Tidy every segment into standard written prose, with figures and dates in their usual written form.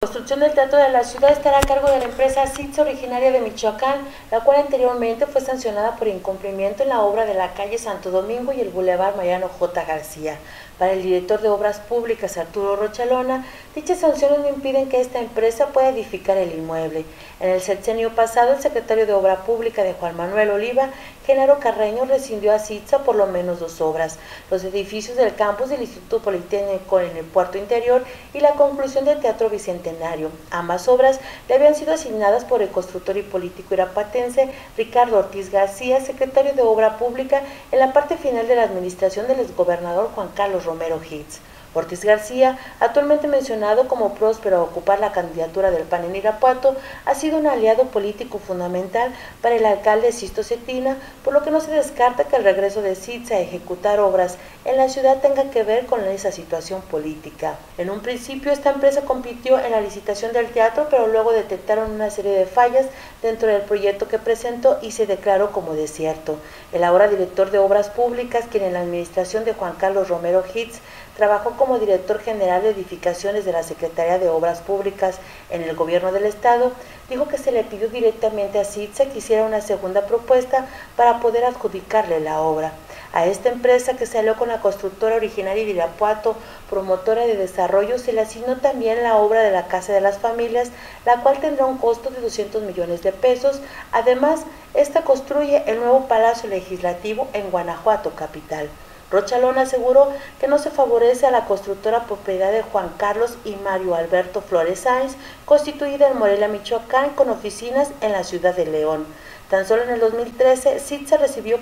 La construcción del teatro de la ciudad estará a cargo de la empresa CITSA, originaria de Michoacán, la cual anteriormente fue sancionada por incumplimiento en la obra de la calle Santo Domingo y el Boulevard Mariano J. García. Para el director de Obras Públicas, Arturo Rochalona, dichas sanciones no impiden que esta empresa pueda edificar el inmueble. En el sexenio pasado, el secretario de Obra Pública de Juan Manuel Oliva, Genaro Carreño, rescindió a CITSA por lo menos 2 obras: los edificios del campus del Instituto Politécnico en el Puerto Interior y la conclusión del Teatro Bicentenario. Ambas obras le habían sido asignadas por el constructor y político irapuatense Ricardo Ortiz García, secretario de Obra Pública, en la parte final de la administración del exgobernador Juan Carlos Romero Hitz. Ortiz García, actualmente mencionado como próspero a ocupar la candidatura del PAN en Irapuato, ha sido un aliado político fundamental para el alcalde Sisto Cetina, por lo que no se descarta que el regreso de CITSA a ejecutar obras en la ciudad tenga que ver con esa situación política. En un principio, esta empresa compitió en la licitación del teatro, pero luego detectaron una serie de fallas dentro del proyecto que presentó y se declaró como desierto. El ahora director de Obras Públicas, quien en la administración de Juan Carlos Romero Hitz trabajó como director general de edificaciones de la Secretaría de Obras Públicas en el gobierno del estado, dijo que se le pidió directamente a CITSA que hiciera una segunda propuesta para poder adjudicarle la obra. A esta empresa, que salió con la constructora originaria de Irapuato, promotora de desarrollo, se le asignó también la obra de la Casa de las Familias, la cual tendrá un costo de 200 millones de pesos. Además, esta construye el nuevo Palacio Legislativo en Guanajuato capital. Rochalona aseguró que no se favorece a la constructora propiedad de Juan Carlos y Mario Alberto Flores Sáenz, constituida en Morelia, Michoacán, con oficinas en la ciudad de León. Tan solo en el 2013, CITSA recibió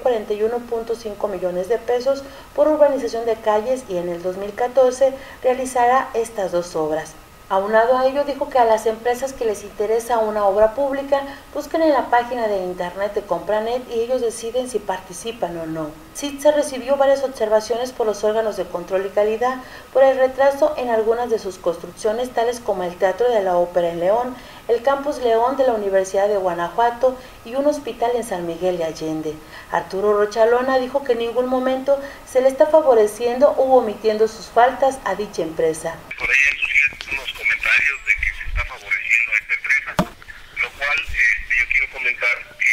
41.5 millones de pesos por urbanización de calles y en el 2014 realizará estas 2 obras. Aunado a ello, dijo que a las empresas que les interesa una obra pública busquen en la página de internet de Compranet y ellos deciden si participan o no. CITSA recibió varias observaciones por los órganos de control y calidad por el retraso en algunas de sus construcciones, tales como el Teatro de la Ópera en León, el Campus León de la Universidad de Guanajuato y un hospital en San Miguel de Allende. Arturo Rochalona dijo que en ningún momento se le está favoreciendo u omitiendo sus faltas a dicha empresa. Por ahí han surgido unos comentarios de que se está favoreciendo a esta empresa, lo cual yo quiero comentar que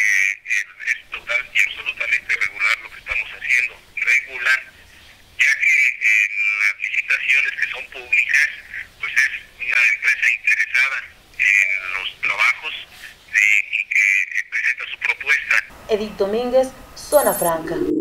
es total y absolutamente regular lo que estamos haciendo. Regular, ya que en las licitaciones que son públicas, pues es una empresa interesada en los trabajos y que presenta su propuesta. Edith Domínguez, Zona Franca.